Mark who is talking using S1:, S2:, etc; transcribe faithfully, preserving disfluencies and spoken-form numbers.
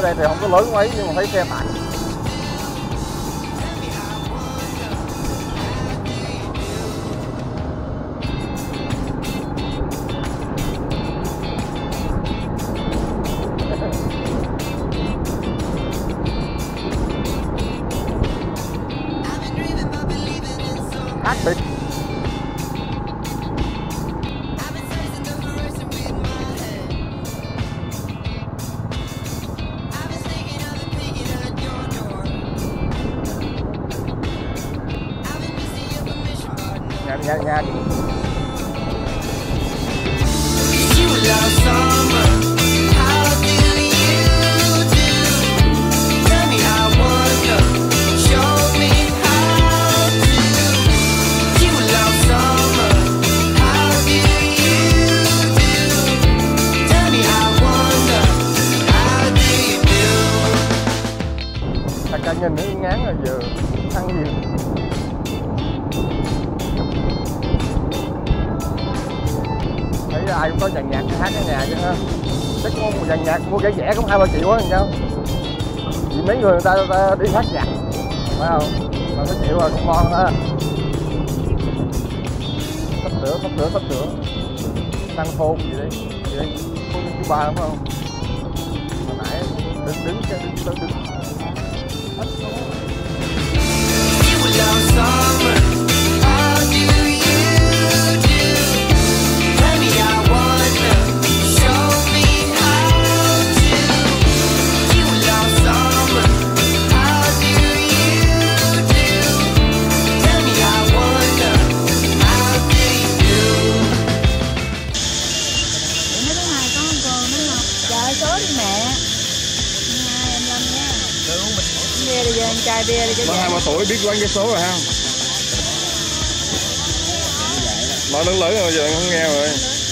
S1: ở đây thì không có lớn mấy nhưng mà thấy xe tải. Hát biệt. Nhà nhà nhà cả nhìn nó ngán rồi giờ ăn gì. Thấy ai cũng có dàn nhạc hát ở nhà chứ ha. Chắc có một dàn nhạc mua rẻ rẻ cũng hai ba triệu á sao? Vì mấy người người ta, người ta đi hát nhạc phải không? Mà có chịu rồi cũng ngon ha. Tắt lửa, tắt lửa, tắt lửa. Tăng phôn gì đấy, gì đấy, phôn thứ ba đúng không? Hồi nãy đứng đứng đứng đứng đứng.
S2: Chai bia đi cho
S1: hai ba tuổi biết quán vé số rồi ha. Nói lớn lớn rồi giờ không nghe rồi.